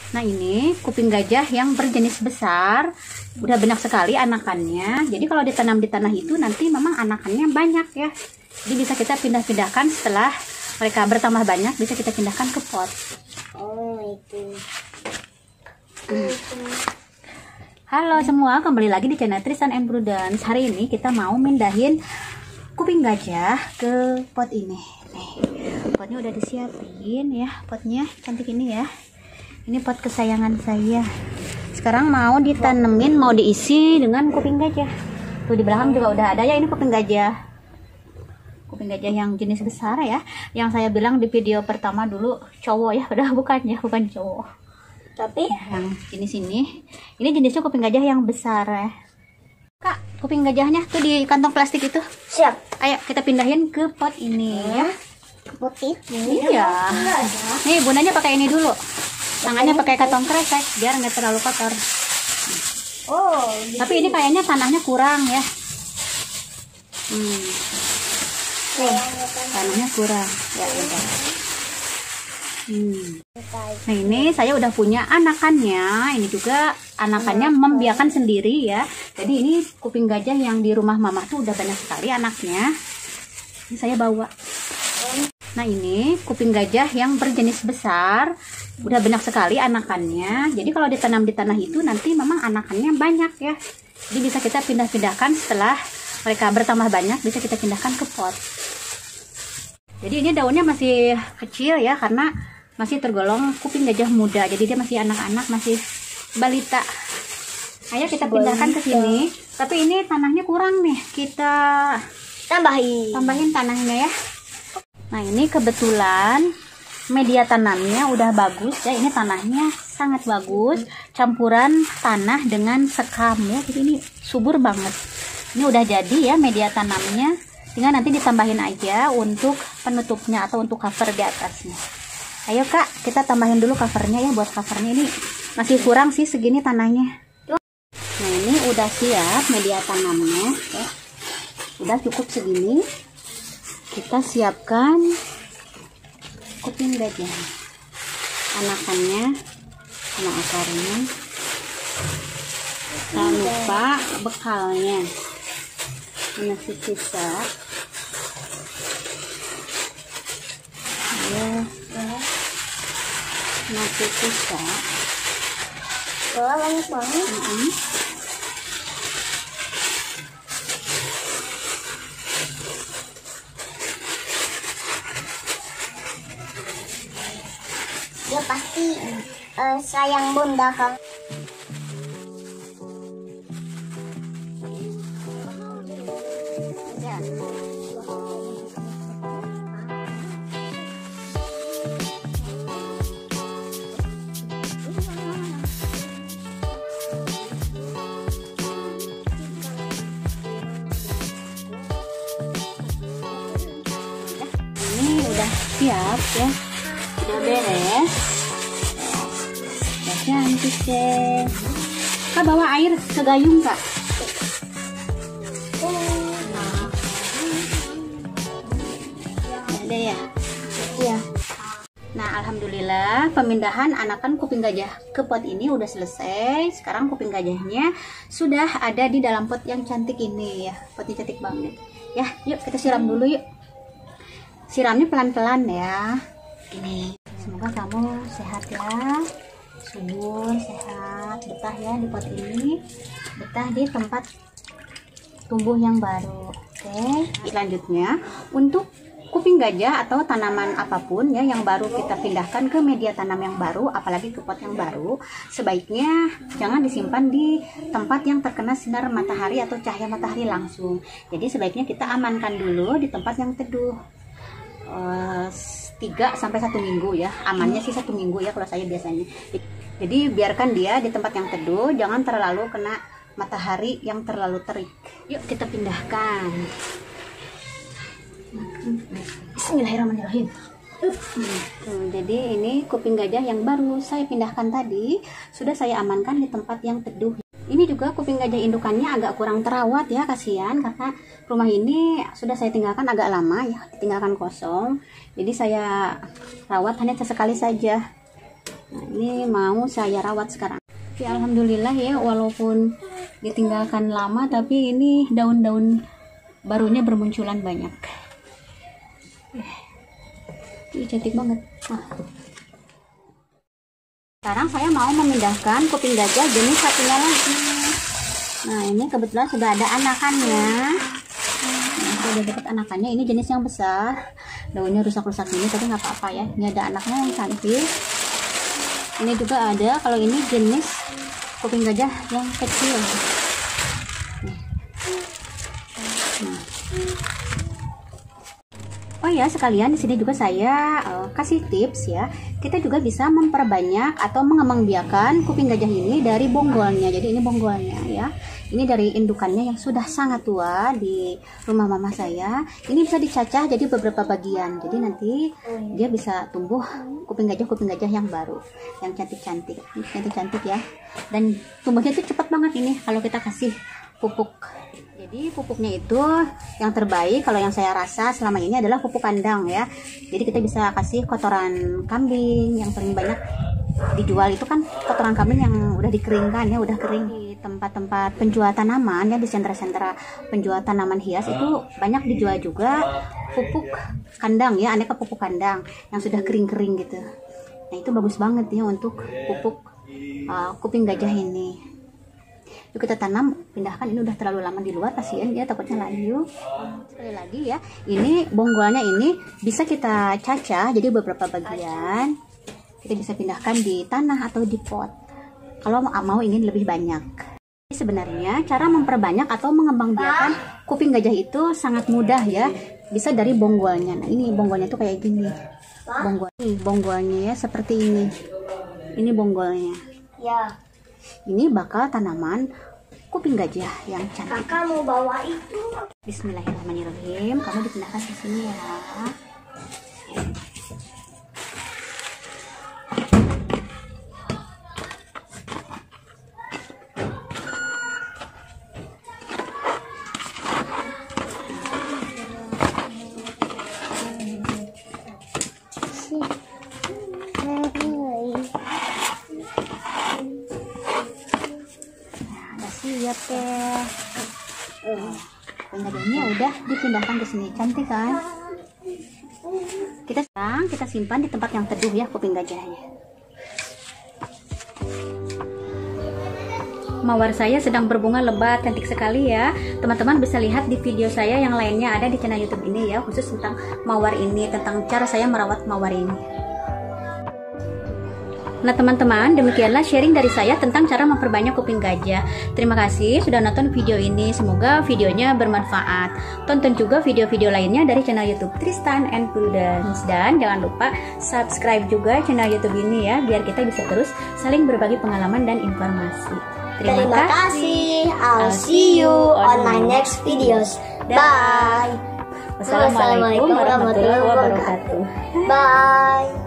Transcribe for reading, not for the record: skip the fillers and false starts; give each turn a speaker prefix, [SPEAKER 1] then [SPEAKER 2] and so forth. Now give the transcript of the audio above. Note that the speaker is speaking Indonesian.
[SPEAKER 1] Nah, ini kuping gajah yang berjenis besar, udah banyak sekali anakannya. Jadi kalau ditanam di tanah itu nanti memang anakannya banyak ya. Jadi bisa kita pindah-pindahkan setelah mereka bertambah banyak, bisa kita pindahkan ke pot.
[SPEAKER 2] Oh itu.
[SPEAKER 1] Halo semua, kembali lagi di channel Tristan and Prudence. Hari ini kita mau mindahin kuping gajah ke pot ini. Nih, potnya udah disiapin ya, potnya cantik ini ya. Ini pot kesayangan saya. Sekarang mau ditanemin, mau diisi dengan kuping gajah. Tuh di belakang juga udah ada ya, ini kuping gajah. Kuping gajah yang jenis besar ya. Yang saya bilang di video pertama dulu cowok ya, udah bukan ya, bukan cowok.
[SPEAKER 2] Tapi
[SPEAKER 1] Yang jenis ini jenisnya kuping gajah yang besar ya. Kak, kuping gajahnya tuh di kantong plastik itu.
[SPEAKER 2] siap.
[SPEAKER 1] Ayo kita pindahin ke pot ini ya.
[SPEAKER 2] Putih.
[SPEAKER 1] Iya. Nih bundanya pakai ini dulu. Tangannya pakai kantong kresek biar nggak terlalu kotor.
[SPEAKER 2] Oh.
[SPEAKER 1] Tapi ini kayaknya tanahnya kurang ya.
[SPEAKER 2] Nih.
[SPEAKER 1] Tanahnya kurang. Ya udah. Nah ini saya udah punya anakannya. Ini juga anakannya membiakan sendiri ya. Jadi ini kuping gajah yang di rumah mama tuh udah banyak sekali anaknya. Ini saya bawa. Nah ini kuping gajah yang berjenis besar, udah banyak sekali anakannya. Jadi kalau ditanam di tanah itu nanti memang anakannya banyak ya. Jadi bisa kita pindah-pindahkan setelah mereka bertambah banyak, bisa kita pindahkan ke pot. Jadi ini daunnya masih kecil ya, karena masih tergolong kuping gajah muda. Jadi dia masih anak-anak, masih balita. Ayo kita pindahkan ke sini. Tapi ini tanahnya kurang nih, kita tambahin tanahnya ya. Nah ini kebetulan media tanamnya udah bagus ya. Ini tanahnya sangat bagus, campuran tanah dengan sekam ya. Jadi ini subur banget. Ini udah jadi ya media tanamnya. Tinggal nanti ditambahin aja untuk penutupnya atau untuk cover di atasnya. Ayo kak, kita tambahin dulu covernya ya. Buat covernya ini masih kurang sih segini tanahnya. Nah ini udah siap media tanamnya ya. Udah cukup segini. Kita siapkan kuping gajah, anakannya sama akarnya. Jangan lupa bekalnya. Nasi sisa ya, nasi sisa
[SPEAKER 2] banyak banget. Dia pasti sayang bunda kan.
[SPEAKER 1] Ini udah siap ya, udah beres. Udah cantik deh. Kak bawa air ke gayung kak. Ada ya? Iya. Nah alhamdulillah pemindahan anakan kuping gajah ke pot ini udah selesai. Sekarang kuping gajahnya sudah ada di dalam pot yang cantik ini ya. Potnya cantik banget. Ya yuk kita siram dulu yuk. Siramnya pelan-pelan ya. Ini semoga kamu sehat ya, subur, sehat, betah ya di pot ini, betah di tempat tumbuh yang baru. Oke, selanjutnya untuk kuping gajah atau tanaman apapun ya yang baru kita pindahkan ke media tanam yang baru, apalagi ke pot yang baru, sebaiknya jangan disimpan di tempat yang terkena sinar matahari atau cahaya matahari langsung. Jadi sebaiknya kita amankan dulu di tempat yang teduh. 3 sampai 1 minggu ya, amannya sih 1 minggu ya kalau saya biasanya. Jadi biarkan dia di tempat yang teduh, jangan terlalu kena matahari yang terlalu terik. Yuk kita pindahkan. Bismillahirrahmanirrahim. Jadi ini kuping gajah yang baru saya pindahkan tadi sudah saya amankan di tempat yang teduh. Ini juga kuping gajah indukannya agak kurang terawat ya, kasihan karena rumah ini sudah saya tinggalkan agak lama ya, ditinggalkan kosong. Jadi saya rawat hanya sesekali saja. Nah, ini mau saya rawat sekarang. Ya, alhamdulillah ya, walaupun ditinggalkan lama tapi ini daun-daun barunya bermunculan banyak. Ini cantik banget. Sekarang saya mau memindahkan kuping gajah jenis satunya lagi. Nah, ini kebetulan sudah ada anakannya. Udah dapet anakannya, ini jenis yang besar, daunnya rusak-rusak ini tapi nggak apa-apa ya, ini ada anaknya yang cantik. Ini juga ada, kalau ini jenis kuping gajah yang kecil. Oh ya, sekalian di sini juga saya kasih tips ya, kita juga bisa memperbanyak atau mengembangbiakan kuping gajah ini dari bonggolnya. Jadi ini bonggolnya ya. Ini dari indukannya yang sudah sangat tua di rumah mama saya. Ini bisa dicacah jadi beberapa bagian. Jadi nanti dia bisa tumbuh kuping gajah yang baru, yang cantik-cantik ya. Dan tumbuhnya itu cepat banget ini kalau kita kasih pupuk. Jadi pupuknya itu yang terbaik kalau yang saya rasa selama ini adalah pupuk kandang ya. Jadi kita bisa kasih kotoran kambing yang paling banyak dijual itu kan kotoran kambing yang udah dikeringkan ya, udah kering. Di tempat-tempat penjual tanaman ya, di sentra-sentra penjual tanaman hias itu banyak dijual juga pupuk kandang ya, aneka pupuk kandang yang sudah kering-kering gitu. Nah, itu bagus banget ya untuk pupuk kuping gajah ini. Yuk kita tanam, pindahkan, ini udah terlalu lama di luar, kasihan ya takutnya layu. Sekali lagi ya, ini bonggolnya ini bisa kita cacah jadi beberapa bagian. Kita bisa pindahkan di tanah atau di pot kalau mau ingin lebih banyak. Sebenarnya cara memperbanyak atau mengembangbiakan kuping gajah itu sangat mudah ya, bisa dari bonggolnya. Nah, ini bonggolnya tuh kayak gini, bonggolnya ya seperti ini bonggolnya
[SPEAKER 2] Ya.
[SPEAKER 1] Ini bakal tanaman kuping gajah yang cantik.
[SPEAKER 2] Kakak mau bawa itu.
[SPEAKER 1] Bismillahirrahmanirrahim, kamu dipindahkan ke sini ya. Siap deh. Gajahnya udah dipindahkan ke sini, cantik kan? Kita simpan di tempat yang teduh ya kuping gajahnya. Mawar saya sedang berbunga lebat, cantik sekali ya. Teman-teman bisa lihat di video saya yang lainnya ada di channel YouTube ini ya, khusus tentang mawar ini, tentang cara saya merawat mawar ini. Nah teman-teman, demikianlah sharing dari saya tentang cara memperbanyak kuping gajah. Terima kasih sudah nonton video ini, semoga videonya bermanfaat. Tonton juga video-video lainnya dari channel YouTube Tristan and Prudence. Dan jangan lupa subscribe juga channel YouTube ini ya, biar kita bisa terus saling berbagi pengalaman dan informasi.
[SPEAKER 2] Terima kasih. I'll see you on my next videos. Bye.
[SPEAKER 1] Wassalamualaikum warahmatullahi wabarakatuh.
[SPEAKER 2] Bye.